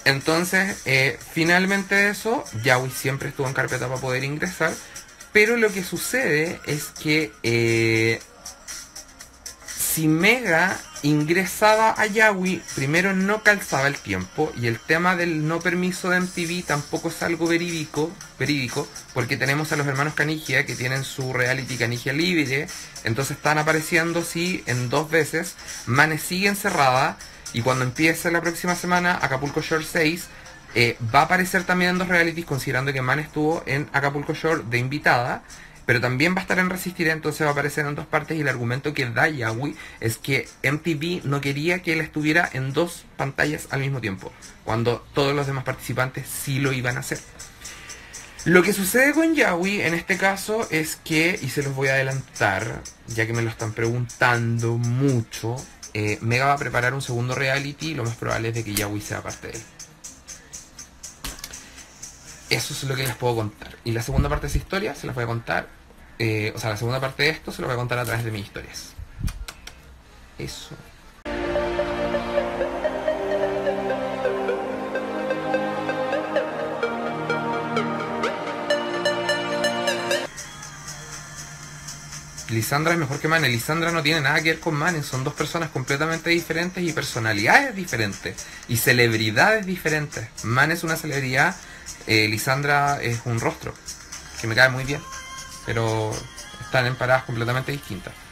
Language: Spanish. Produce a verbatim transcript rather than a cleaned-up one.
Entonces, eh, finalmente eso, Yaoi siempre estuvo en carpeta para poder ingresar, pero lo que sucede es que eh, si Mega ingresaba a Yaoi, primero no calzaba el tiempo, y el tema del no permiso de M T V tampoco es algo verídico, verídico porque tenemos a los hermanos Canigia que tienen su reality Canigia Libre, entonces están apareciendo sí en dos veces. Mane sigue encerrada, y cuando empiece la próxima semana Acapulco Shore seis, eh, va a aparecer también en dos realities, considerando que Mane estuvo en Acapulco Shore de invitada, pero también va a estar en Resistiré, entonces va a aparecer en dos partes. Y el argumento que da Yaoi es que M T V no quería que él estuviera en dos pantallas al mismo tiempo, cuando todos los demás participantes sí lo iban a hacer. Lo que sucede con Yaoi en este caso es que, y se los voy a adelantar, ya que me lo están preguntando mucho, eh, Mega va a preparar un segundo reality, y lo más probable es de que Yaoi sea parte de él. Eso es lo que les puedo contar. Y la segunda parte de esa historia se las voy a contar, eh, o sea, la segunda parte de esto se lo voy a contar a través de mis historias. Eso. Lisandra es mejor que Mane. Lisandra no tiene nada que ver con Mane. Son dos personas completamente diferentes y personalidades diferentes y celebridades diferentes. Mane es una celebridad, eh, Lisandra es un rostro que me cae muy bien, pero están en paradas completamente distintas.